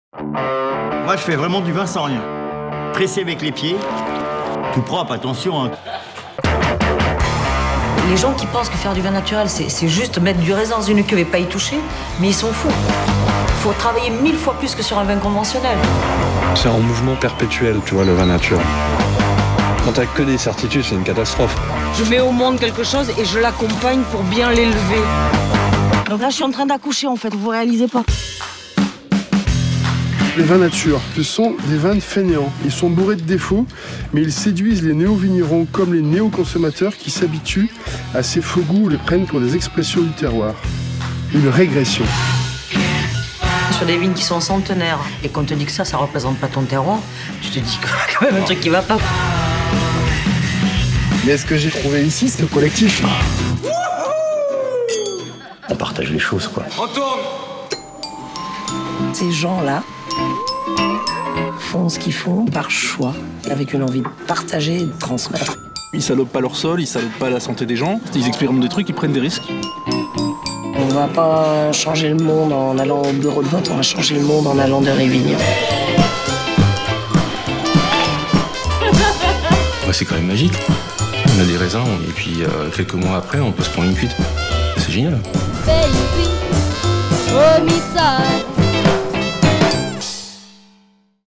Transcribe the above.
Moi, je fais vraiment du vin sans rien. Pressé avec les pieds, tout propre, attention. Hein. Les gens qui pensent que faire du vin naturel, c'est juste mettre du raisin dans une cuve et pas y toucher, mais ils sont fous. Il faut travailler 1000 fois plus que sur un vin conventionnel. C'est en mouvement perpétuel, tu vois, le vin nature. Quand t'as que des certitudes, c'est une catastrophe. Je mets au monde quelque chose et je l'accompagne pour bien l'élever. Donc là, je suis en train d'accoucher, en fait, vous réalisez pas. Les vins nature, ce sont des vins de fainéants. Ils sont bourrés de défauts, mais ils séduisent les néo-vignerons comme les néo-consommateurs qui s'habituent à ces faux goûts ou les prennent pour des expressions du terroir. Une régression. Sur des vignes qui sont centenaires et qu'on te dit que ça représente pas ton terroir, tu te dis qu'il y a quand même un truc qui va pas. Mais ce que j'ai trouvé ici, c'est le collectif. On partage les choses, quoi. On tourne. Ces gens-là font ce qu'ils font par choix, avec une envie de partager et de transmettre. Ils salopent pas leur sol, ils salopent pas la santé des gens, ils expérimentent des trucs, ils prennent des risques. On va pas changer le monde en allant au bureau de vote, on va changer le monde en allant dans les vignes. Ouais, c'est quand même magique. On a des raisins et puis quelques mois après, on peut se prendre une cuite. C'est génial. Baby, homicide.